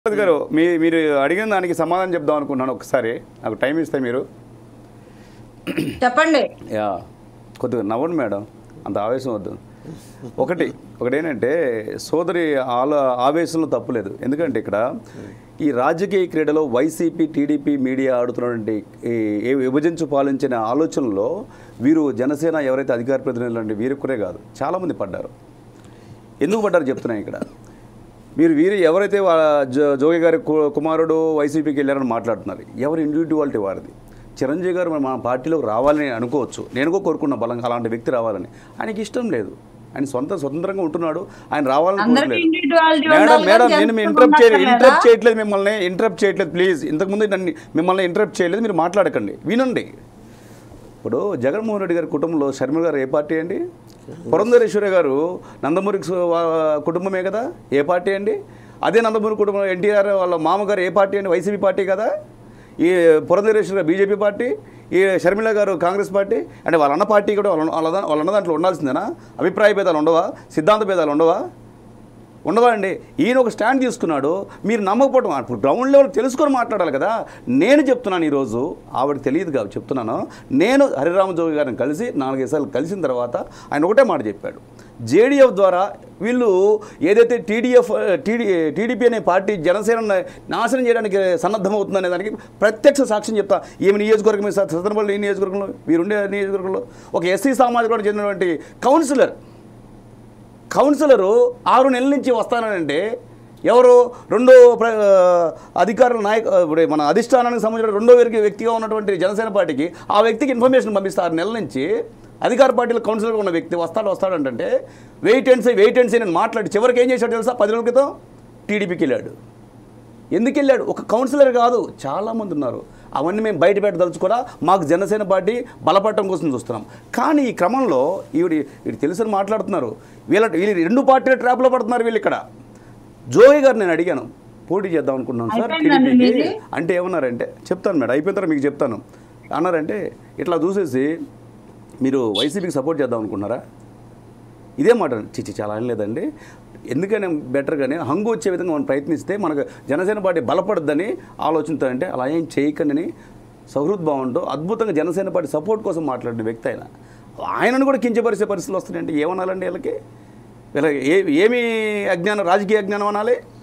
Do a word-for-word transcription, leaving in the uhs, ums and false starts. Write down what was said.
గారు మీ మీరు అడిగిన దానికి సమాధానం చెప్దాం అనుకున్నాను. ఒకసారి నాకు టైం ఇస్తే మీరు చెప్పండి. యా కొద్దిగా నవ్వండి మేడం, అంత ఆవేశం వద్దు. ఒకటి ఒకటి ఏంటంటే సోదరి ఆల ఆవేశంలో తప్పులేదు. ఎందుకంటే ఇక్కడ ఈ రాజకీయ క్రీడలో వైసీపీ టీడీపీ మీడియా ఆడుతున్నటువంటి ఈ విభజించు పాలించిన ఆలోచనలో వీరు జనసేన ఎవరైతే అధికార ప్రతినిధులు అంటే వీరిక్కరే కాదు, చాలామంది పడ్డారు. ఎందుకు పడ్డారు చెప్తున్నాను. ఇక్కడ మీరు వీరు ఎవరైతే జోగి గారి కుమారుడు వైసీపీకి వెళ్ళారని మాట్లాడుతున్నారు, ఎవరి ఇండివిజువాలిటీ వారిది. చిరంజీవి గారు మన పార్టీలోకి రావాలని అనుకోవచ్చు, నేను కూడా కోరుకున్న బలంగా అలాంటి వ్యక్తి రావాలని. ఆయనకి ఇష్టం లేదు, ఆయన సొంత స్వతంత్రంగా ఉంటున్నాడు, ఆయన రావాలని కోరలేదు. మేడం మేడం నేను మీ ఇంటరప్ట్ చేయలేదు ఇంటరప్ట్ చేయట్లేదు మిమ్మల్ని ఇంటరప్ట్ చేయట్లేదు ప్లీజ్. ఇంతకుముందు నన్ను మిమ్మల్ని ఇంటరప్ట్ చేయలేదు, మీరు మాట్లాడకండి, వినండి. ఇప్పుడు జగన్మోహన్ రెడ్డి గారి కుటుంబంలో షర్మిల గారు ఏ పార్టీ అండి? పురంధరేశ్వరి గారు నందమూరి కుటుంబమే కదా, ఏ పార్టీ అండి? అదే నందమూరి కుటుంబం ఎన్టీఆర్ వాళ్ళ మామగారు ఏ పార్టీ అండి? వైసీపీ పార్టీ కదా. ఈ పురంధరేశ్వరి గారు బీజేపీ పార్టీ, ఈ షర్మిల గారు కాంగ్రెస్ పార్టీ. అంటే వాళ్ళ అన్న పార్టీ కూడా వాళ్ళ వాళ్ళ వాళ్ళన్న దాంట్లో ఉండాల్సిందేనా? అభిప్రాయ భేదాలు ఉండవా? సిద్ధాంత భేదాలు ఉండవా? ఉండవా అండి? ఈయన ఒక స్టాండ్ తీసుకున్నాడు, మీరు నమ్మకపోవడం. ఇప్పుడు గ్రౌండ్ లెవెల్ తెలుసుకొని మాట్లాడాలి కదా. నేను చెప్తున్నాను ఈరోజు, ఆవిడకి తెలియదు కాబట్టి చెప్తున్నాను. నేను హరిరామ జోగి గారిని కలిసి నాలుగైదు సార్లు కలిసిన తర్వాత ఆయన ఒకటే మాట చెప్పాడు, జేడీఎఫ్ ద్వారా వీళ్ళు ఏదైతే టీడీఎఫ్ టీడీ టీడీపీ అనే పార్టీ జనసేన నాశనం చేయడానికి సన్నద్ధమవుతుందనే దానికి ప్రత్యక్ష సాక్ష్యం చెప్తా. ఈమె నియోజకవర్గం మీద సతనపల్లి నియోజకవర్గంలో వీరుండే నియోజకవర్గంలో ఒక ఎస్సీ సామాజిక చెందినటువంటి కౌన్సిలర్ కౌన్సిలరు ఆరు నెలల నుంచి వస్తానంటే ఎవరు? రెండో అధికారుల నాయక ఇప్పుడు మన అధిష్టానానికి సంబంధించిన రెండో వ్యక్తిగా ఉన్నటువంటి జనసేన పార్టీకి ఆ వ్యక్తికి ఇన్ఫర్మేషన్ పంపిస్తే ఆరు నెలల నుంచి అధికార పార్టీలో కౌన్సిలర్గా ఉన్న వ్యక్తి వస్తాడు వస్తాడంటే wait and see wait and see నేను మాట్లాడి చివరికి ఏం చేశాడు తెలుసా? పది రోజుల క్రితం టీడీపీకి వెళ్ళాడు. ఎందుకు వెళ్ళాడు? ఒక కౌన్సిలర్ కాదు, చాలామంది ఉన్నారు. అవన్నీ మేము బయట పెట్టదలుచుకోరా, మాకు జనసేన పార్టీ బలపడటం కోసం చూస్తున్నాం. కానీ ఈ క్రమంలో ఈవిడ వీడు తెలుసని మాట్లాడుతున్నారు. వీళ్ళ వీళ్ళు రెండు పార్టీల ట్రాప్లో పడుతున్నారు వీళ్ళు. ఇక్కడ జోగి గారు నేను అడిగాను, పోటీ చేద్దాం అనుకుంటున్నాను సార్ టీడీపీకి అంటే ఏమన్నారంటే, చెప్తాను మేడం అయిపోయిన తర్వాత మీకు చెప్తాను అన్నారంటే, ఇట్లా చూసేసి మీరు వైసీపీకి సపోర్ట్ చేద్దాం అనుకున్నారా? ఇదే మాట. చిచ్చి చాలా లేదండి, ఎందుకని బెటర్గానే హంగు వచ్చే విధంగా మనం ప్రయత్నిస్తే మనకు జనసేన పార్టీ బలపడద్దని ఆలోచనతో అంటే అలా ఏం చేయకండి సౌహృద్భావంతో అద్భుతంగా జనసేన పార్టీ సపోర్ట్ కోసం మాట్లాడిన వ్యక్తి ఆయన. ఆయనను కూడా కించపరిచే పరిస్థితులు వస్తున్నాయంటే ఏమనాలండి వీళ్ళకి? వీళ్ళకి ఏ ఏమి అజ్ఞానం, రాజకీయ అజ్ఞానం అనాలి?